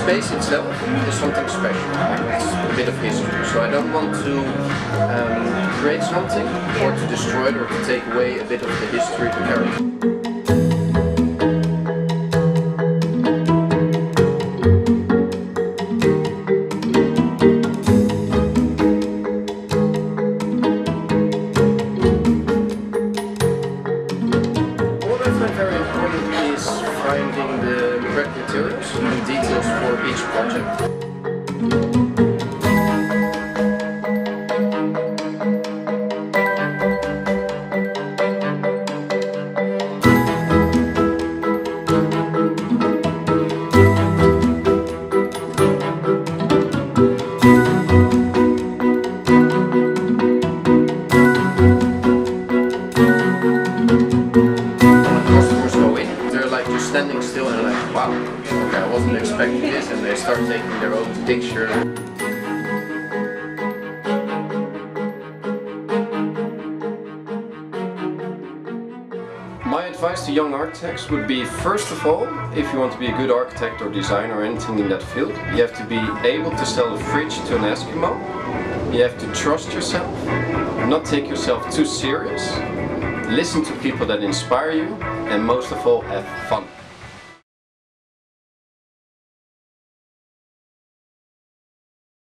space itself is something special. It's a bit of history. So I don't want to create something or to destroy it or to take away a bit of the history to character. Very important is finding the correct materials and details for each project. Standing still and like, wow, okay, I wasn't expecting this, and they start taking their own picture. My advice to young architects would be, first of all, if you want to be a good architect or designer or anything in that field, you have to be able to sell a fridge to an Eskimo. You have to trust yourself, not take yourself too serious, listen to people that inspire you, and most of all, have fun.